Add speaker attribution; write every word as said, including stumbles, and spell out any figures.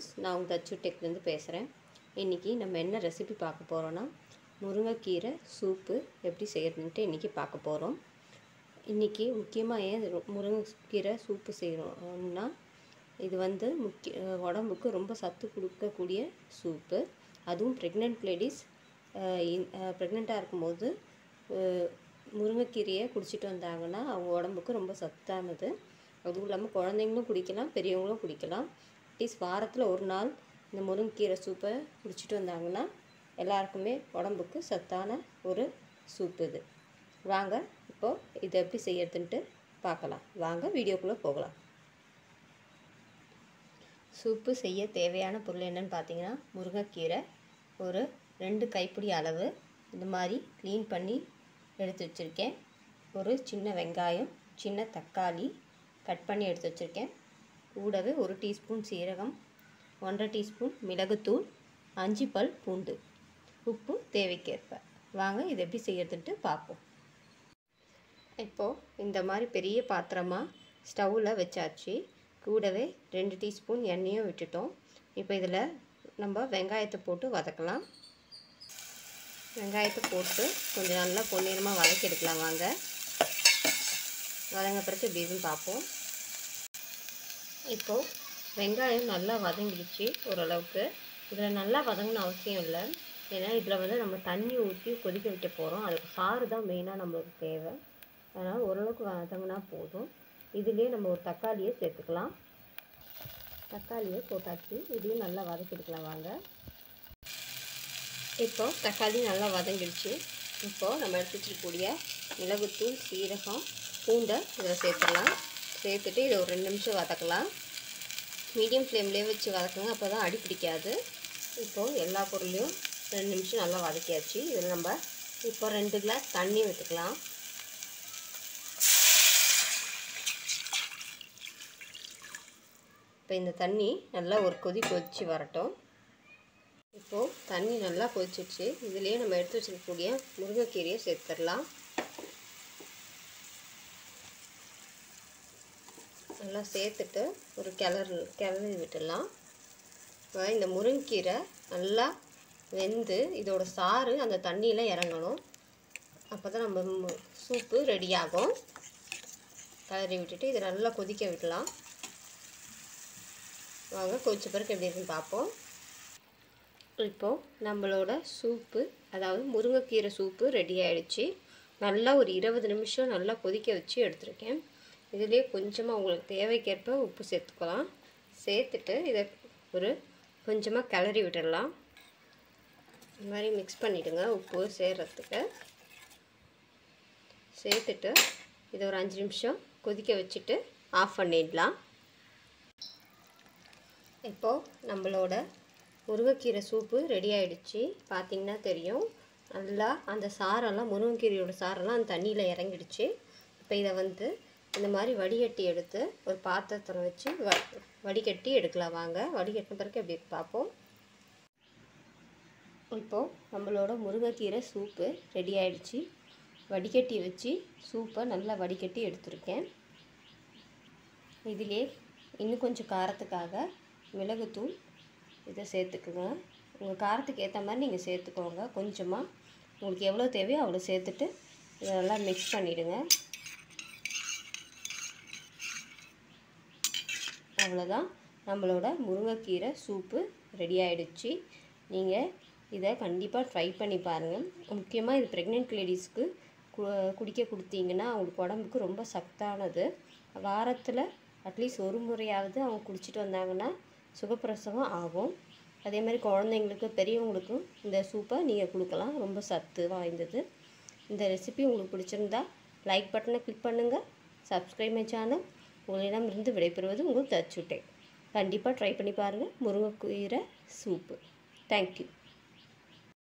Speaker 1: Friends, நான் உங்கள் தச்சு டெக்லேருந்து பேசுகிறேன். இன்றைக்கி நம்ம என்ன ரெசிபி பார்க்க போகிறோன்னா, முருங்கைக்கீரை சூப்பு எப்படி செய்கிறதுன்ட்டு இன்றைக்கி பார்க்க போகிறோம். இன்றைக்கி முக்கியமாக ஏன் முருங்கைக்கீரை சூப்பு செய்கிறோம்னா, இது வந்து முக்கிய உடம்புக்கு ரொம்ப சத்து கொடுக்கக்கூடிய சூப்பு. அதுவும் ப்ரெக்னென்ட் லேடிஸ் ப்ரெக்னெண்ட்டாக இருக்கும்போது முருங்கைக்கீரையை குடிச்சிட்டு வந்தாங்கன்னா அவங்க உடம்புக்கு ரொம்ப சத்தானது. அதுவும் இல்லாமல் குழந்தைங்களும் குடிக்கலாம், பெரியவங்களும் குடிக்கலாம். அட்லீஸ்ட் வாரத்தில் ஒரு நாள் இந்த முருங்கைக்கீரை சூப்பை குடிச்சிட்டு வந்தாங்கன்னா எல்லாருக்குமே உடம்புக்கு சத்தான ஒரு சூப்பு இது. வாங்க இப்போது இதை எப்படி செய்யறதுன்ட்டு பார்க்கலாம். வாங்க வீடியோக்குள்ளே போகலாம். சூப்பு செய்ய தேவையான பொருள் என்னென்னு பார்த்தீங்கன்னா, முருங்கைக்கீரை ஒரு ரெண்டு கைப்பிடி அளவு இந்த மாதிரி க்ளீன் பண்ணி எடுத்து வச்சுருக்கேன். ஒரு சின்ன வெங்காயம், சின்ன தக்காளி கட் பண்ணி எடுத்து வச்சுருக்கேன். கூடவே ஒரு டீஸ்பூன் சீரகம், ஒன்றரை டீஸ்பூன் மிளகுத்தூள், அஞ்சு பல் பூண்டு, உப்பு தேவைக்கேற்ப. வாங்க இது எப்படி செய்யறதுன்ட்டு பார்ப்போம். இப்போது இந்த மாதிரி பெரிய பாத்திரமாக ஸ்டவ்வில் வச்சாச்சு. கூடவே ரெண்டு டீஸ்பூன் எண்ணெயும் விட்டுட்டோம். இப்போ இதில் நம்ம வெங்காயத்தை போட்டு வதக்கலாம். வெங்காயத்தை போட்டு கொஞ்சம் நல்லா பொன்னிறமாக வதக்கி எடுக்கலாம். வாங்க வதங்க பிறகு எப்படி இருக்குன்னு பார்ப்போம். இப்போது வெங்காயம் நல்லா வதங்கிடுச்சு ஓரளவுக்கு. இதில் நல்லா வதங்கணும் அவசியம் இல்லை, ஏன்னா இதில் வந்து நம்ம தண்ணி ஊற்றி கொதிக்க வைக்க போகிறோம். அதுக்கு சாறு தான் மெயினாக நம்மளுக்கு தேவை. அதனால் ஓரளவுக்கு வதங்கினா போதும். இதுலேயே நம்ம ஒரு தக்காளியை சேர்த்துக்கலாம். தக்காளியை போட்டாச்சு. இதையும் நல்லா வதக்கிடுக்கலாம். வாங்க இப்போது தக்காளி நல்லா வதங்கிடுச்சு. இப்போது நம்ம எடுத்து வச்சுருக்கக்கூடிய மிளகுத்தூள், சீரகம், பூண்டை இதில் சேர்த்துடலாம். சேர்த்துட்டு இதை ஒரு ரெண்டு நிமிஷம் வதக்கலாம். மீடியம் ஃப்ளேம்லேயே வச்சு வதக்குங்க, அப்போ தான் அடி பிடிக்காது. இப்போது எல்லா பொருளையும் ரெண்டு நிமிஷம் நல்லா வதக்கியாச்சு. இதில் நம்ம இப்போ ரெண்டு கிளாஸ் தண்ணி விட்டுக்கலாம். இப்போ இந்த தண்ணி நல்லா ஒரு கொதி கொதித்து வரட்டும். இப்போது தண்ணி நல்லா கொதிச்சிச்சு. இதுலேயே நம்ம எடுத்து வச்சுருக்கக்கூடிய முருங்கைக்கீரையை சேர்த்துடலாம். நல்லா சேர்த்துட்டு ஒரு கிளறு கிளறி விட்டுடலாம். இந்த முருங்கைக்கீரை நல்லா வெந்து இதோட சாறு அந்த தண்ணியில் இறங்கணும். அப்போ தான் நம்ம சூப்பு ரெடி ஆகும். கிளறி விட்டுட்டு இதை நல்லா கொதிக்க விடலாம். வாங்க கொதிச்ச பிறகு எப்படி இருக்குன்னு பார்ப்போம். இப்போது நம்மளோட சூப்பு, அதாவது முருங்கைக்கீரை சூப்பு ரெடி ஆகிடுச்சு. நல்லா ஒரு இருபது நிமிஷம் நல்லா கொதிக்க வச்சு எடுத்துருக்கேன். இதிலே கொஞ்சமாக உங்களுக்கு தேவைக்கேற்ப உப்பு சேர்த்துக்கலாம். சேர்த்துட்டு இதை ஒரு கொஞ்சமாக கிளறி விட்டுடலாம். இந்த மாதிரி மிக்ஸ் பண்ணிவிடுங்க உப்பு சேர்கிறதுக்கு. சேர்த்துட்டு இதை ஒரு அஞ்சு நிமிஷம் கொதிக்க வச்சுட்டு ஆஃப் பண்ணிடலாம். இப்போது நம்மளோட முருங்கைக்கீரை சூப்பு ரெடி ஆகிடுச்சு. பார்த்திங்கன்னா தெரியும், நல்லா அந்த சாரெல்லாம் முருங்கைக்கீரையோட சாரெல்லாம் அந்த தண்ணியில் இறங்கிடுச்சு. இப்போ இதை வந்து இந்த மாதிரி வடிகட்டி எடுத்து ஒரு பாத்திரத்தில் வச்சு வ வடிகட்டி எடுக்கலாம். வாங்க வடிகட்டின பிறகு எப்படி பார்ப்போம். இப்போது நம்மளோட முருங்கைக்கீரை சூப்பு ரெடி ஆகிடுச்சு. வடிகட்டி வச்சு சூப்பை நல்லா வடிகட்டி எடுத்துருக்கேன். இதிலே இன்னும் கொஞ்சம் காரத்துக்காக மிளகுத்தூள் இதை சேர்த்துக்குங்க. உங்கள் காரத்துக்கு ஏற்ற மாதிரி நீங்கள் சேர்த்துக்கோங்க. கொஞ்சமாக உங்களுக்கு எவ்வளோ தேவையோ அவ்வளோ சேர்த்துட்டு இதை நல்லா மிக்ஸ் பண்ணிவிடுங்க. அவ்வளோதான், நம்மளோட முருங்கைக்கீரை சூப்பு ரெடி ஆகிடுச்சு. நீங்கள் இதை கண்டிப்பாக ட்ரை பண்ணி பாருங்கள். முக்கியமாக இது ப்ரெக்னென்ட் லேடிஸ்க்கு குடிக்க கொடுத்தீங்கன்னா அவங்களுக்கு உடம்புக்கு ரொம்ப சத்தானது. வாரத்தில் அட்லீஸ்ட் ஒரு முறையாவது அவங்க குடிச்சிட்டு வந்தாங்கன்னா சுகப்பிரசவம் ஆகும். அதே மாதிரி குழந்தைங்களுக்கு, பெரியவங்களுக்கும் இந்த சூப்பை நீங்கள் கொடுக்கலாம். ரொம்ப சத்து வாய்ந்தது. இந்த ரெசிபி உங்களுக்கு பிடிச்சிருந்தா லைக் பட்டனை கிளிக் பண்ணுங்கள். Subscribe my channel. உங்களிடமிருந்து விடைபெறுவது உங்கள் தச்சு டெக். கண்டிப்பாக ட்ரை பண்ணி பாருங்கள் முருங்கைக்கீரை சூப்பு. தேங்க்யூ.